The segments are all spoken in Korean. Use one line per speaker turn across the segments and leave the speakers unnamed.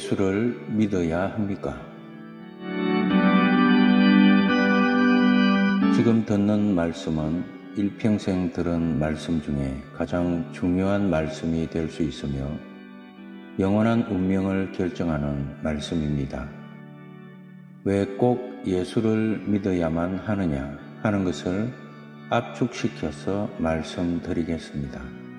예수를 믿어야 합니까? 지금 듣는 말씀은 일평생 들은 말씀 중에 가장 중요한 말씀이 될 수 있으며 영원한 운명을 결정하는 말씀입니다. 왜 꼭 예수를 믿어야만 하느냐 하는 것을 압축시켜서 말씀드리겠습니다.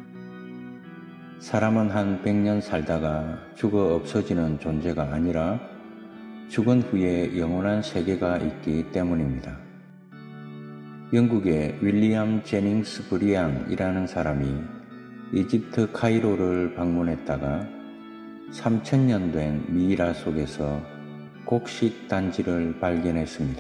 사람은 한 100년 살다가 죽어 없어지는 존재가 아니라 죽은 후에 영원한 세계가 있기 때문입니다. 영국의 윌리엄 제닝스 브리안이라는 사람이 이집트 카이로를 방문했다가 3000년 된 미이라 속에서 곡식 단지를 발견했습니다.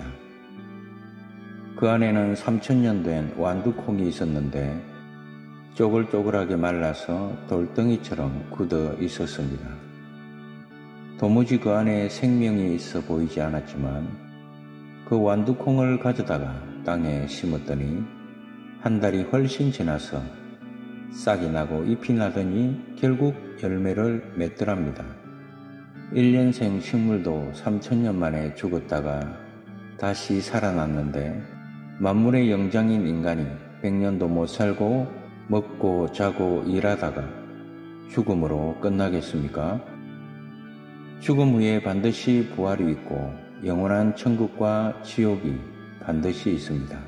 그 안에는 3000년 된 완두콩이 있었는데 쪼글쪼글하게 말라서 돌덩이처럼 굳어 있었습니다. 도무지 그 안에 생명이 있어 보이지 않았지만 그 완두콩을 가져다가 땅에 심었더니 한 달이 훨씬 지나서 싹이 나고 잎이 나더니 결국 열매를 맺더랍니다. 1년생 식물도 3000년 만에 죽었다가 다시 살아났는데 만물의 영장인 인간이 100년도 못 살고 먹고 자고 일하다가 죽음으로 끝나겠습니까? 죽음 후에 반드시 부활이 있고 영원한 천국과 지옥이 반드시 있습니다.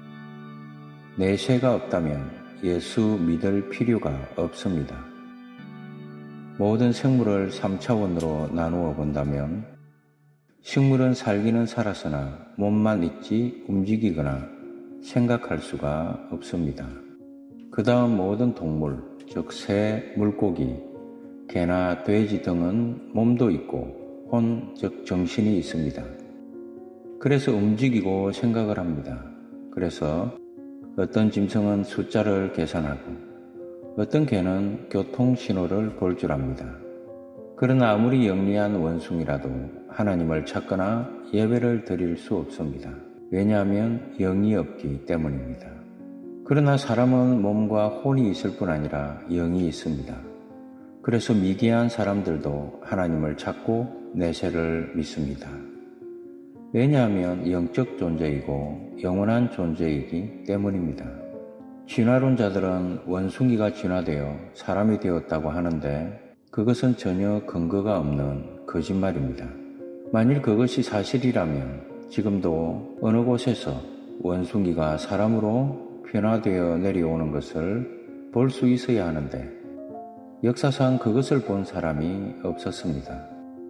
내세가 없다면 예수 믿을 필요가 없습니다. 모든 생물을 3차원으로 나누어 본다면 식물은 살기는 살았으나 몸만 있지 움직이거나 생각할 수가 없습니다. 그 다음 모든 동물, 즉 새, 물고기, 개나 돼지 등은 몸도 있고 혼, 즉 정신이 있습니다. 그래서 움직이고 생각을 합니다. 그래서 어떤 짐승은 숫자를 계산하고 어떤 개는 교통신호를 볼 줄 압니다. 그러나 아무리 영리한 원숭이라도 하나님을 찾거나 예배를 드릴 수 없습니다. 왜냐하면 영이 없기 때문입니다. 그러나 사람은 몸과 혼이 있을 뿐 아니라 영이 있습니다. 그래서 미개한 사람들도 하나님을 찾고 내세를 믿습니다. 왜냐하면 영적 존재이고 영원한 존재이기 때문입니다. 진화론자들은 원숭이가 진화되어 사람이 되었다고 하는데 그것은 전혀 근거가 없는 거짓말입니다. 만일 그것이 사실이라면 지금도 어느 곳에서 원숭이가 사람으로 변화되어 내려오는 것을 볼 수 있어야 하는데 역사상 그것을 본 사람이 없었습니다.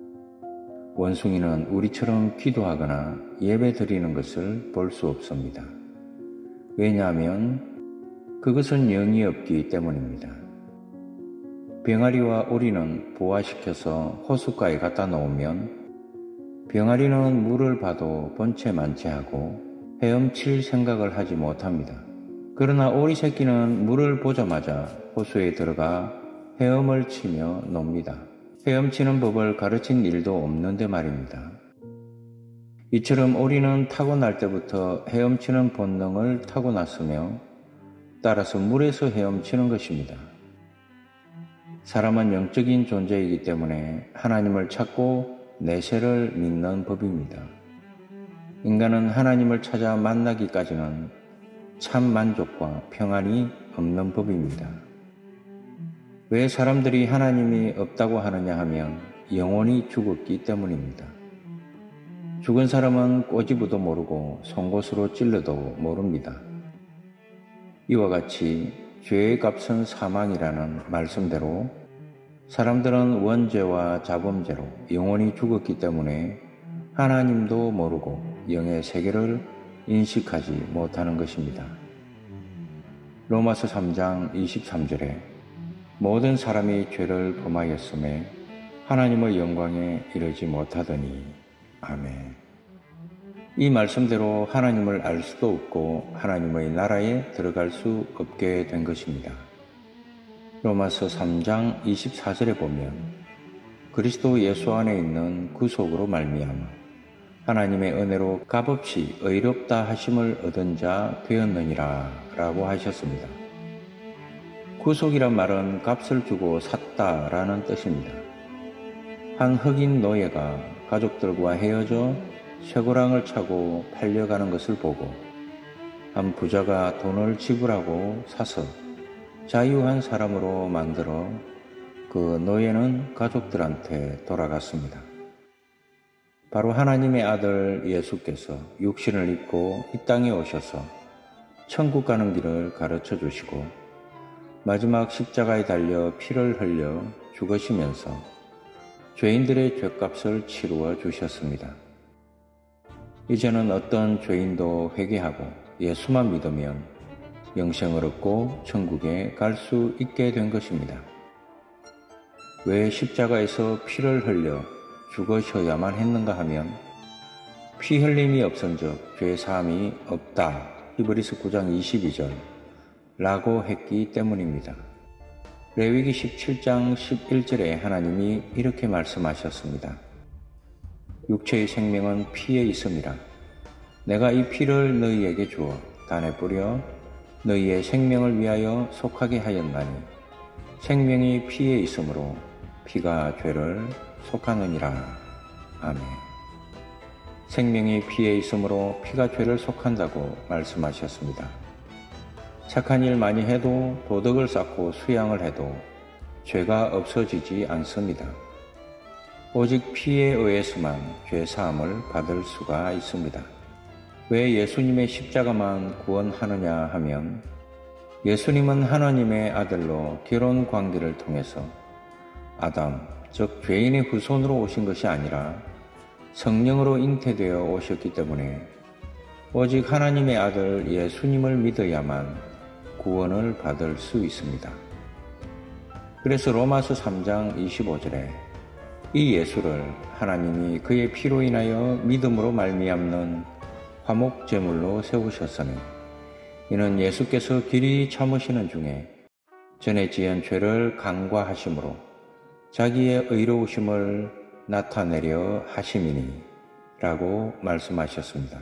원숭이는 우리처럼 기도하거나 예배 드리는 것을 볼 수 없습니다. 왜냐하면 그것은 영이 없기 때문입니다. 병아리와 오리는 부화시켜서 호숫가에 갖다 놓으면 병아리는 물을 봐도 번체만체하고 헤엄칠 생각을 하지 못합니다. 그러나 오리 새끼는 물을 보자마자 호수에 들어가 헤엄을 치며 놉니다. 헤엄치는 법을 가르친 일도 없는데 말입니다. 이처럼 오리는 타고날 때부터 헤엄치는 본능을 타고났으며 따라서 물에서 헤엄치는 것입니다. 사람은 영적인 존재이기 때문에 하나님을 찾고 내세를 믿는 법입니다. 인간은 하나님을 찾아 만나기까지는 참 만족과 평안이 없는 법입니다. 왜 사람들이 하나님이 없다고 하느냐 하면 영혼이 죽었기 때문입니다. 죽은 사람은 꼬집어도 모르고 송곳으로 찔러도 모릅니다. 이와 같이 죄의 값은 사망이라는 말씀대로 사람들은 원죄와 자범죄로 영혼이 죽었기 때문에 하나님도 모르고 영의 세계를 인식하지 못하는 것입니다. 로마서 3장 23절에 모든 사람이 죄를 범하였음에 하나님의 영광에 이르지 못하더니 아멘. 이 말씀대로 하나님을 알 수도 없고 하나님의 나라에 들어갈 수 없게 된 것입니다. 로마서 3장 24절에 보면 그리스도 예수 안에 있는 구속으로 말미암아 하나님의 은혜로 값없이 의롭다 하심을 얻은 자 되었느니라 라고 하셨습니다. 구속이란 말은 값을 주고 샀다라는 뜻입니다. 한 흑인 노예가 가족들과 헤어져 쇠고랑을 차고 팔려가는 것을 보고 한 부자가 돈을 지불하고 사서 자유한 사람으로 만들어 그 노예는 가족들한테 돌아갔습니다. 바로 하나님의 아들 예수께서 육신을 입고 이 땅에 오셔서 천국 가는 길을 가르쳐 주시고 마지막 십자가에 달려 피를 흘려 죽으시면서 죄인들의 죗값을 치루어 주셨습니다. 이제는 어떤 죄인도 회개하고 예수만 믿으면 영생을 얻고 천국에 갈 수 있게 된 것입니다. 왜 십자가에서 피를 흘려 죽으셔야만 했는가 하면 피 흘림이 없은즉 죄 사함이 없다. 히브리서 9장 22절 라고 했기 때문입니다. 레위기 17장 11절에 하나님이 이렇게 말씀하셨습니다. 육체의 생명은 피에 있음이라. 내가 이 피를 너희에게 주어 단에 뿌려 너희의 생명을 위하여 속하게 하였나니 생명이 피에 있으므로 피가 죄를 속하느니라. 아멘. 생명이 피에 있으므로 피가 죄를 속한다고 말씀하셨습니다. 착한 일 많이 해도 도덕을 쌓고 수양을 해도 죄가 없어지지 않습니다. 오직 피에 의해서만 죄 사함을 받을 수가 있습니다. 왜 예수님의 십자가만 구원하느냐 하면 예수님은 하나님의 아들로 결혼 관계를 통해서 아담, 즉 죄인의 후손으로 오신 것이 아니라 성령으로 잉태되어 오셨기 때문에 오직 하나님의 아들 예수님을 믿어야만 구원을 받을 수 있습니다. 그래서 로마서 3장 25절에 이 예수를 하나님이 그의 피로 인하여 믿음으로 말미암는 화목제물로 세우셨으니 이는 예수께서 길이 참으시는 중에 전에 지은 죄를 간과하심으로 자기의 의로우심을 나타내려 하심이니 라고 말씀하셨습니다.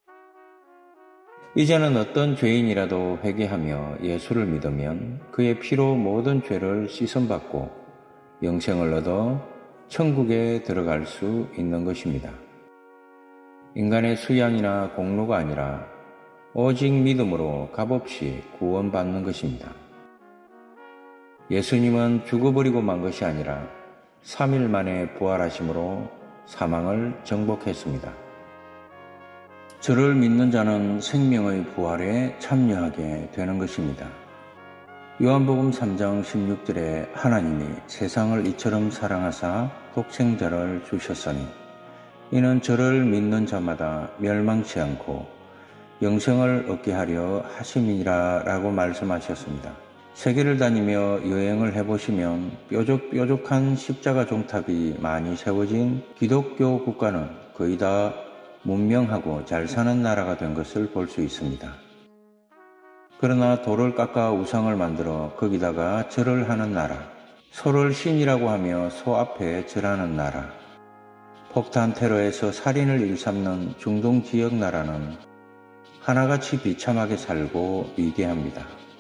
이제는 어떤 죄인이라도 회개하며 예수를 믿으면 그의 피로 모든 죄를 씻음받고 영생을 얻어 천국에 들어갈 수 있는 것입니다. 인간의 수양이나 공로가 아니라 오직 믿음으로 값없이 구원받는 것입니다. 예수님은 죽어버리고 만 것이 아니라 3일 만에 부활하심으로 사망을 정복했습니다. 저를 믿는 자는 생명의 부활에 참여하게 되는 것입니다. 요한복음 3장 16절에 하나님이 세상을 이처럼 사랑하사 독생자를 주셨으니 이는 저를 믿는 자마다 멸망치 않고 영생을 얻게 하려 하심이니라 라고 말씀하셨습니다. 세계를 다니며 여행을 해보시면 뾰족뾰족한 십자가 종탑이 많이 세워진 기독교 국가는 거의 다 문명하고 잘 사는 나라가 된 것을 볼 수 있습니다. 그러나 돌을 깎아 우상을 만들어 거기다가 절을 하는 나라, 소를 신이라고 하며 소 앞에 절하는 나라, 폭탄 테러에서 살인을 일삼는 중동 지역 나라는 하나같이 비참하게 살고 위대합니다.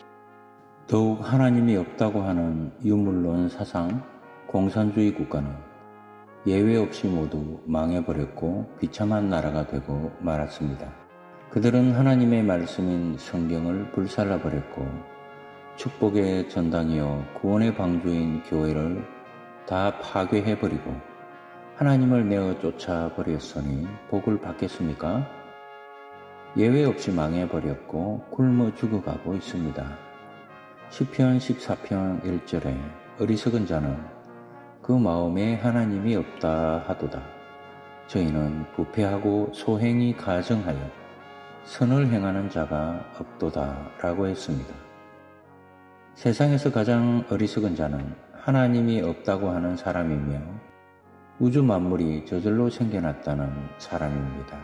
더욱 하나님이 없다고 하는 유물론 사상, 공산주의 국가는 예외 없이 모두 망해버렸고 비참한 나라가 되고 말았습니다. 그들은 하나님의 말씀인 성경을 불살라버렸고 축복의 전당이요 구원의 방주인 교회를 다 파괴해버리고 하나님을 내어 쫓아버렸으니 복을 받겠습니까? 예외 없이 망해버렸고 굶어 죽어가고 있습니다. 시편 14편 1절에 어리석은 자는 그 마음에 하나님이 없다 하도다. 저희는 부패하고 소행이 가증하여 선을 행하는 자가 없도다 라고 했습니다. 세상에서 가장 어리석은 자는 하나님이 없다고 하는 사람이며 우주 만물이 저절로 생겨났다는 사람입니다.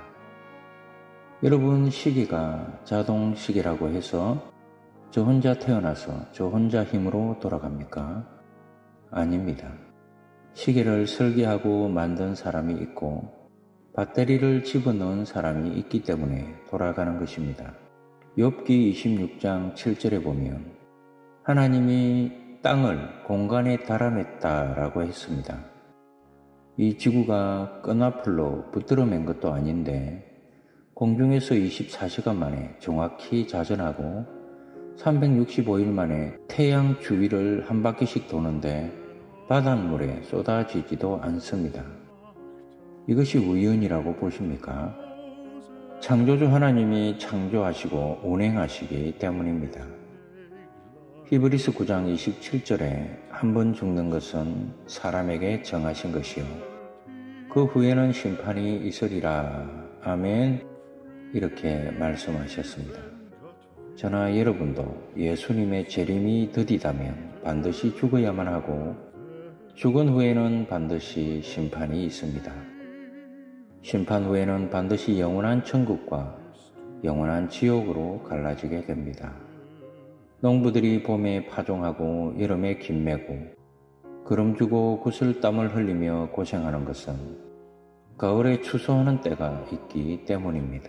여러분, 시계가 자동시계라고 해서 저 혼자 태어나서 저 혼자 힘으로 돌아갑니까? 아닙니다. 시계를 설계하고 만든 사람이 있고 배터리를 집어넣은 사람이 있기 때문에 돌아가는 것입니다. 욥기 26장 7절에 보면 하나님이 땅을 공간에 달아냈다라고 했습니다. 이 지구가 끈앞으로 붙들어 맨 것도 아닌데 공중에서 24시간 만에 정확히 자전하고 365일 만에 태양 주위를 한 바퀴씩 도는데 바닷물에 쏟아지지도 않습니다. 이것이 우연이라고 보십니까? 창조주 하나님이 창조하시고 운행하시기 때문입니다. 히브리서 9장 27절에 한 번 죽는 것은 사람에게 정하신 것이요 그 후에는 심판이 있으리라. 아멘. 이렇게 말씀하셨습니다. 저나 여러분도 예수님의 재림이 더디다면 반드시 죽어야만 하고 죽은 후에는 반드시 심판이 있습니다. 심판 후에는 반드시 영원한 천국과 영원한 지옥으로 갈라지게 됩니다. 농부들이 봄에 파종하고 여름에 김매고 그름주고 구슬땀을 흘리며 고생하는 것은 가을에 추수하는 때가 있기 때문입니다.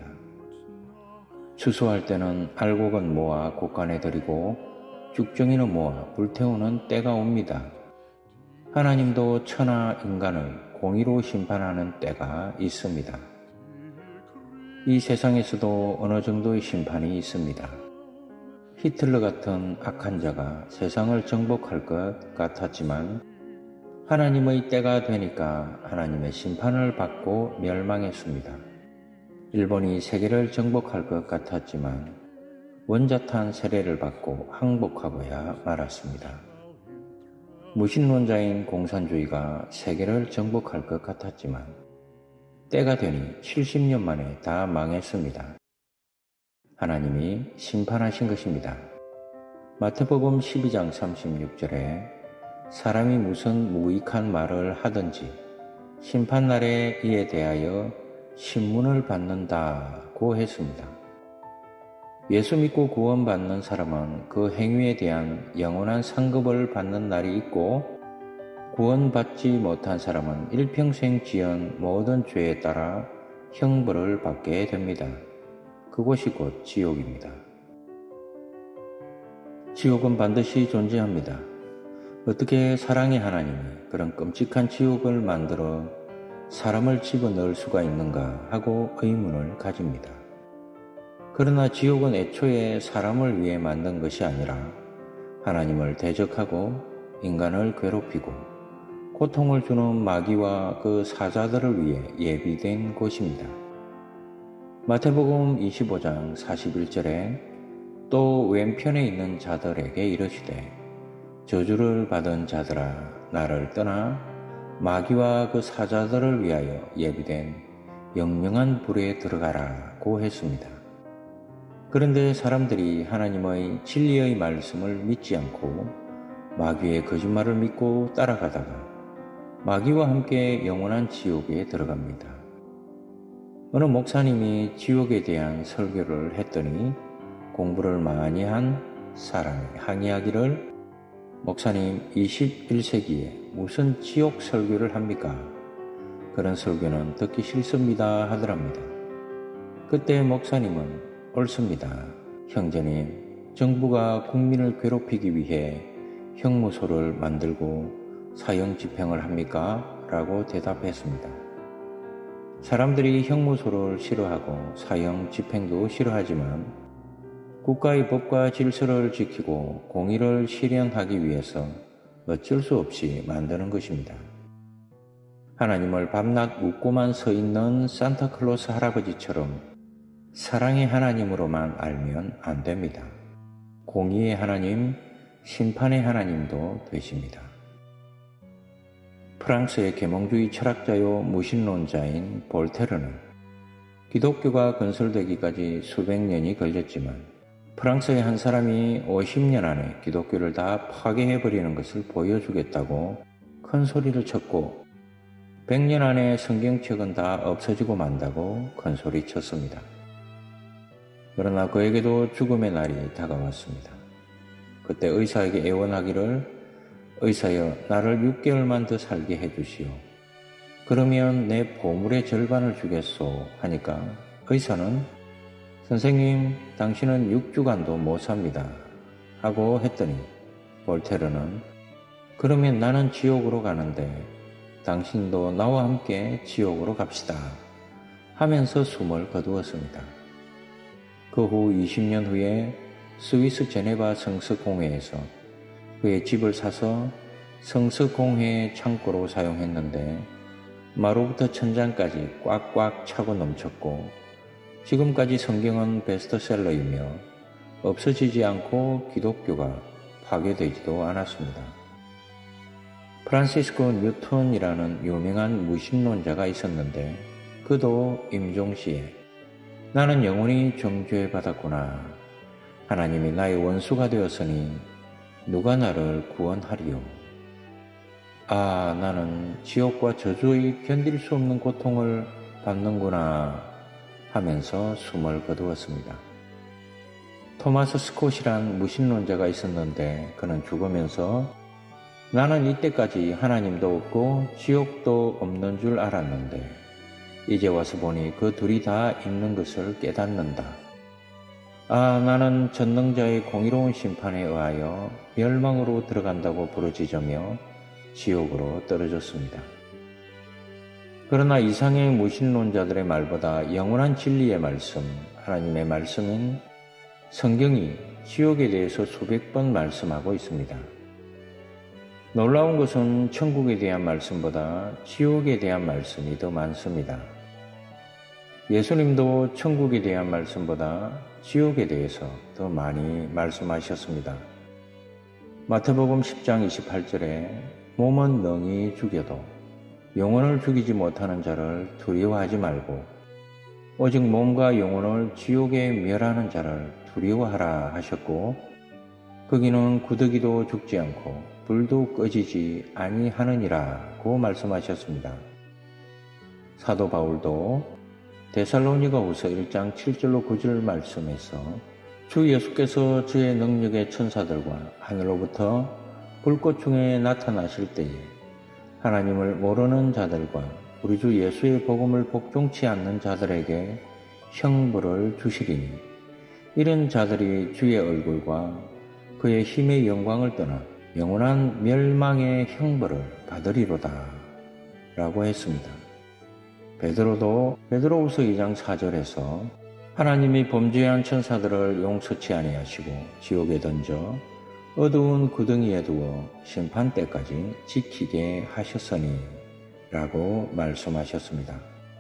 추수할 때는 알곡은 모아 곡간에 들이고 쭉정이는 모아 불태우는 때가 옵니다. 하나님도 천하 인간을 공의로 심판하는 때가 있습니다. 이 세상에서도 어느 정도의 심판이 있습니다. 히틀러 같은 악한 자가 세상을 정복할 것 같았지만 하나님의 때가 되니까 하나님의 심판을 받고 멸망했습니다. 일본이 세계를 정복할 것 같았지만 원자탄 세례를 받고 항복하고야 말았습니다. 무신론자인 공산주의가 세계를 정복할 것 같았지만 때가 되니 70년 만에 다 망했습니다. 하나님이 심판하신 것입니다. 마태복음 12장 36절에 사람이 무슨 무익한 말을 하든지 심판날에 이에 대하여 신문을 받는다고 했습니다. 예수 믿고 구원받는 사람은 그 행위에 대한 영원한 상급을 받는 날이 있고 구원받지 못한 사람은 일평생 지은 모든 죄에 따라 형벌을 받게 됩니다. 그곳이 곧 지옥입니다. 지옥은 반드시 존재합니다. 어떻게 사랑의 하나님이 그런 끔찍한 지옥을 만들어 사람을 집어넣을 수가 있는가 하고 의문을 가집니다. 그러나 지옥은 애초에 사람을 위해 만든 것이 아니라 하나님을 대적하고 인간을 괴롭히고 고통을 주는 마귀와 그 사자들을 위해 예비된 곳입니다. 마태복음 25장 41절에 또 왼편에 있는 자들에게 이르시되 저주를 받은 자들아 나를 떠나 마귀와 그 사자들을 위하여 예비된 영영한 불에 들어가라고 했습니다. 그런데 사람들이 하나님의 진리의 말씀을 믿지 않고 마귀의 거짓말을 믿고 따라가다가 마귀와 함께 영원한 지옥에 들어갑니다. 어느 목사님이 지옥에 대한 설교를 했더니 공부를 많이 한 사람이 항의하기를 목사님 21세기에 무슨 지옥 설교를 합니까? 그런 설교는 듣기 싫습니다 하더랍니다. 그때 목사님은 옳습니다. 형제님, 정부가 국민을 괴롭히기 위해 형무소를 만들고 사형 집행을 합니까? 라고 대답했습니다. 사람들이 형무소를 싫어하고 사형 집행도 싫어하지만 국가의 법과 질서를 지키고 공의를 실현하기 위해서 어쩔 수 없이 만드는 것입니다. 하나님을 밤낮 웃고만 서 있는 산타클로스 할아버지처럼 사랑의 하나님으로만 알면 안 됩니다. 공의의 하나님, 심판의 하나님도 되십니다. 프랑스의 계몽주의 철학자요 무신론자인 볼테르는 기독교가 건설되기까지 수백 년이 걸렸지만 프랑스의 한 사람이 50년 안에 기독교를 다 파괴해버리는 것을 보여주겠다고 큰 소리를 쳤고 100년 안에 성경책은 다 없어지고 만다고 큰 소리 쳤습니다. 그러나 그에게도 죽음의 날이 다가왔습니다. 그때 의사에게 애원하기를 의사여 나를 6개월만 더 살게 해주시오. 그러면 내 보물의 절반을 주겠소 하니까 의사는 선생님 당신은 6주간도 못 삽니다 하고 했더니 볼테르는 그러면 나는 지옥으로 가는데 당신도 나와 함께 지옥으로 갑시다 하면서 숨을 거두었습니다. 그 후 20년 후에 스위스 제네바 성서공회에서 그의 집을 사서 성서공회 창고로 사용했는데 마루부터 천장까지 꽉꽉 차고 넘쳤고 지금까지 성경은 베스트셀러이며 없어지지 않고 기독교가 파괴되지도 않았습니다. 프란시스코 뉴턴이라는 유명한 무신론자가 있었는데 그도 임종시에 나는 영원히 정죄받았구나. 하나님이 나의 원수가 되었으니 누가 나를 구원하리요. 아, 나는 지옥과 저주의 견딜 수 없는 고통을 받는구나 하면서 숨을 거두었습니다. 토마스 스콧이란 무신론자가 있었는데 그는 죽으면서 나는 이때까지 하나님도 없고 지옥도 없는 줄 알았는데 이제 와서 보니 그 둘이 다 있는 것을 깨닫는다. 아, 나는 전능자의 공의로운 심판에 의하여 멸망으로 들어간다고 부르짖으며 지옥으로 떨어졌습니다. 그러나 이상의 무신론자들의 말보다 영원한 진리의 말씀, 하나님의 말씀인 성경이 지옥에 대해서 수백 번 말씀하고 있습니다. 놀라운 것은 천국에 대한 말씀보다 지옥에 대한 말씀이 더 많습니다. 예수님도 천국에 대한 말씀보다 지옥에 대해서 더 많이 말씀하셨습니다. 마태복음 10장 28절에 몸은 능히 죽여도 영혼을 죽이지 못하는 자를 두려워하지 말고 오직 몸과 영혼을 지옥에 멸하는 자를 두려워하라 하셨고 거기는 구더기도 죽지 않고 불도 꺼지지 아니하느니라고 말씀하셨습니다. 사도 바울도 데살로니가후서 1장 7절로 9절 말씀에서 주 예수께서 주의 능력의 천사들과 하늘로부터 불꽃 중에 나타나실 때에 하나님을 모르는 자들과 우리 주 예수의 복음을 복종치 않는 자들에게 형벌을 주시리니 이런 자들이 주의 얼굴과 그의 힘의 영광을 떠나 영원한 멸망의 형벌을 받으리로다 라고 했습니다. 베드로도 베드로후서 2장 4절에서 하나님이 범죄한 천사들을 용서치 아니하시고 지옥에 던져 어두운 구덩이에 두어 심판 때까지 지키게 하셨으니 라고 말씀하셨습니다.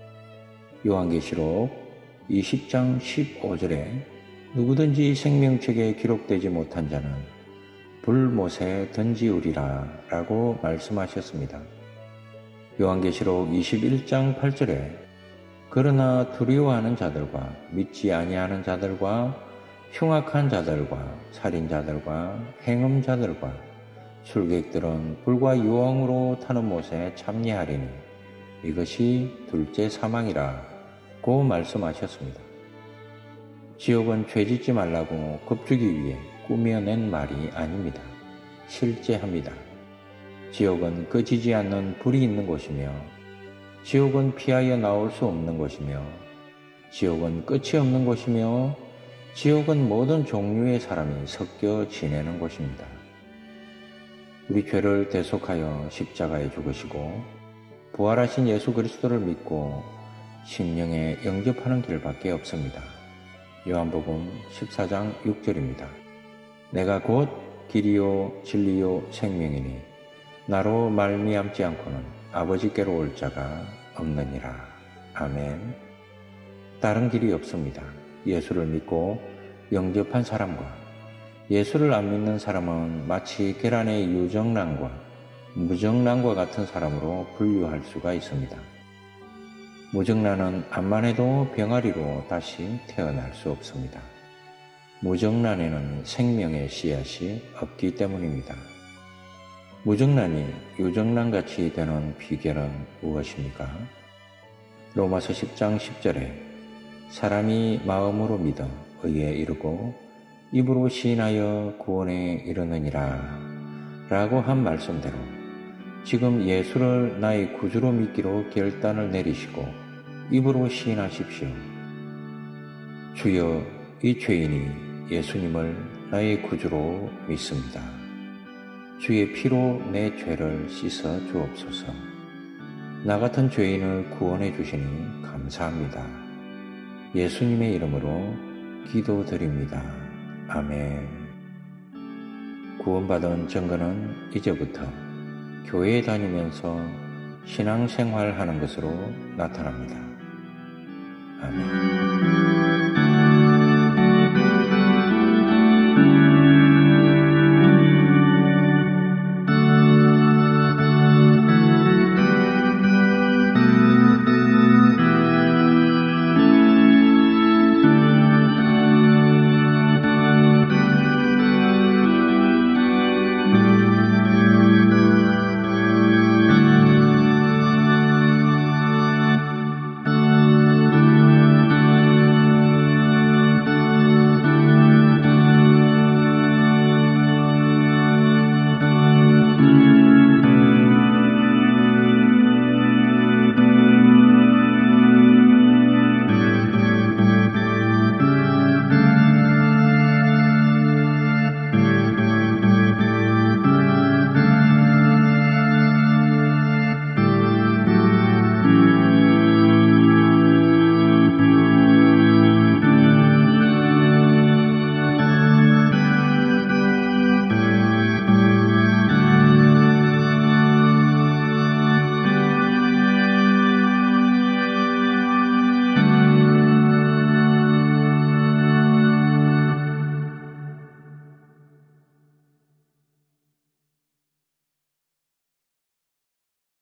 요한계시록 20장 15절에 누구든지 생명책에 기록되지 못한 자는 불못에 던지우리라 라고 말씀하셨습니다. 요한계시록 21장 8절에 그러나 두려워하는 자들과 믿지 아니하는 자들과 흉악한 자들과 살인자들과 행음자들과 술객들은 불과 유황으로 타는 못에 참여하리니 이것이 둘째 사망이라고 말씀하셨습니다. 지옥은 죄짓지 말라고 겁주기 위해 꾸며낸 말이 아닙니다. 실제합니다. 지옥은 꺼지지 않는 불이 있는 곳이며 지옥은 피하여 나올 수 없는 곳이며 지옥은 끝이 없는 곳이며 지옥은 모든 종류의 사람이 섞여 지내는 곳입니다. 우리 죄를 대속하여 십자가에 죽으시고 부활하신 예수 그리스도를 믿고 심령에 영접하는 길밖에 없습니다. 요한복음 14장 6절입니다. 내가 곧 길이요 진리요 생명이니 나로 말미암지 않고는 아버지께로 올 자가 없느니라. 아멘. 다른 길이 없습니다. 예수를 믿고 영접한 사람과 예수를 안 믿는 사람은 마치 계란의 유정란과 무정란과 같은 사람으로 분류할 수가 있습니다. 무정란은 암만 해도 병아리로 다시 태어날 수 없습니다. 무정란에는 생명의 씨앗이 없기 때문입니다. 무정란이 유정란같이 되는 비결은 무엇입니까? 로마서 10장 10절에 사람이 마음으로 믿어 의에 이르고 입으로 시인하여 구원에 이르느니라 라고 한 말씀대로 지금 예수를 나의 구주로 믿기로 결단을 내리시고 입으로 시인하십시오. 주여, 이 죄인이 예수님을 나의 구주로 믿습니다. 주의 피로 내 죄를 씻어 주옵소서. 나 같은 죄인을 구원해 주시니 감사합니다. 예수님의 이름으로 기도드립니다. 아멘. 구원받은 증거는 이제부터 교회에 다니면서 신앙생활하는 것으로 나타납니다. 아멘.